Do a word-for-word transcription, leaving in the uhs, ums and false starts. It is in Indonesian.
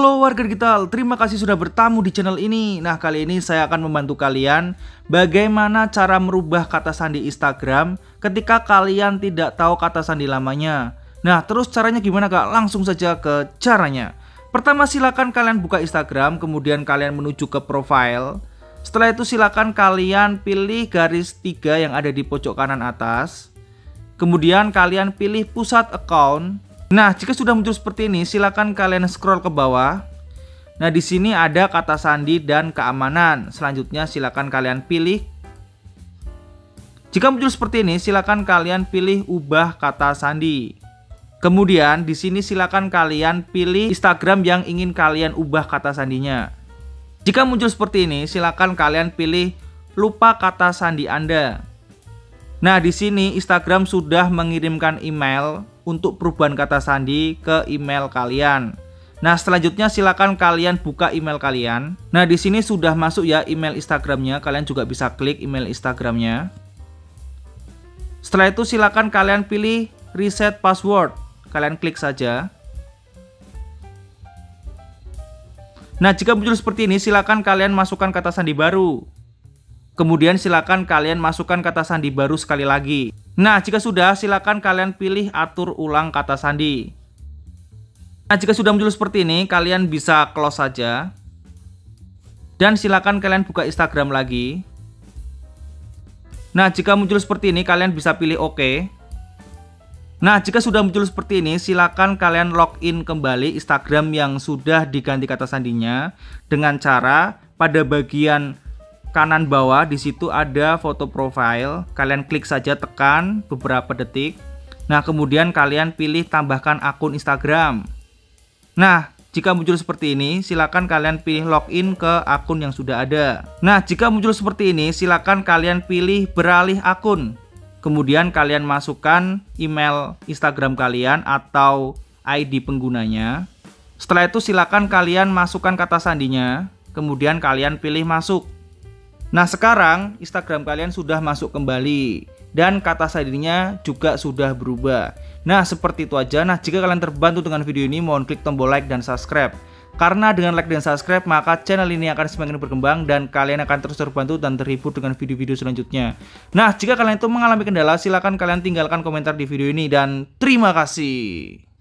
Halo warga digital, terima kasih sudah bertamu di channel ini. Nah, kali ini saya akan membantu kalian bagaimana cara merubah kata sandi Instagram ketika kalian tidak tahu kata sandi lamanya. Nah, terus caranya gimana kak? Langsung saja ke caranya. Pertama, silakan kalian buka Instagram, kemudian kalian menuju ke profile. Setelah itu silakan kalian pilih garis tiga yang ada di pojok kanan atas. Kemudian kalian pilih pusat account. Nah, jika sudah muncul seperti ini, silakan kalian scroll ke bawah. Nah, di sini ada kata sandi dan keamanan. Selanjutnya silakan kalian pilih. Jika muncul seperti ini, silakan kalian pilih ubah kata sandi. Kemudian di sini silakan kalian pilih Instagram yang ingin kalian ubah kata sandinya. Jika muncul seperti ini, silakan kalian pilih lupa kata sandi Anda. Nah, di sini Instagram sudah mengirimkan email untuk perubahan kata sandi ke email kalian. Nah, selanjutnya silakan kalian buka email kalian. Nah, di sini sudah masuk ya email Instagramnya. Kalian juga bisa klik email Instagramnya. Setelah itu silakan kalian pilih reset password. Kalian klik saja. Nah, jika muncul seperti ini, silakan kalian masukkan kata sandi baru. Kemudian silakan kalian masukkan kata sandi baru sekali lagi. Nah, jika sudah, silakan kalian pilih atur ulang kata sandi. Nah, jika sudah muncul seperti ini, kalian bisa close saja. Dan silakan kalian buka Instagram lagi. Nah, jika muncul seperti ini, kalian bisa pilih OK. Nah, jika sudah muncul seperti ini, silakan kalian login kembali Instagram yang sudah diganti kata sandinya dengan cara pada bagian kanan bawah di situ ada foto profile. Kalian klik saja, tekan beberapa detik. Nah, kemudian kalian pilih tambahkan akun Instagram. Nah, jika muncul seperti ini, silakan kalian pilih login ke akun yang sudah ada. Nah, jika muncul seperti ini, silakan kalian pilih beralih akun. Kemudian kalian masukkan email Instagram kalian atau I D penggunanya. Setelah itu silakan kalian masukkan kata sandinya. Kemudian kalian pilih masuk. Nah, sekarang Instagram kalian sudah masuk kembali dan kata sandinya juga sudah berubah. Nah, seperti itu aja. Nah, jika kalian terbantu dengan video ini, mohon klik tombol like dan subscribe. Karena dengan like dan subscribe, maka channel ini akan semakin berkembang dan kalian akan terus terbantu dan terhibur dengan video-video selanjutnya. Nah, jika kalian itu mengalami kendala, silakan kalian tinggalkan komentar di video ini dan terima kasih.